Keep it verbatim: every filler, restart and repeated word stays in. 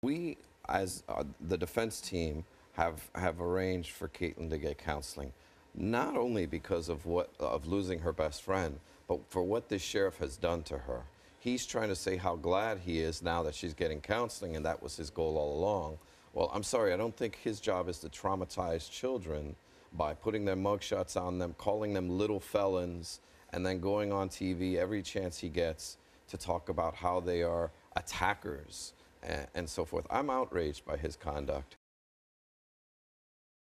We, as uh, the defense team, have have arranged for Caitlin to get counseling, not only because of what of losing her best friend, but for what this sheriff has done to her. He's trying to say how glad he is now that she's getting counseling, and that was his goal all along. Well, I'm sorry, I don't think his job is to traumatize children by putting their mugshots on them, calling them little felons, and then going on T V every chance he gets to talk about how they are attackers and, and so forth. I'm outraged by his conduct.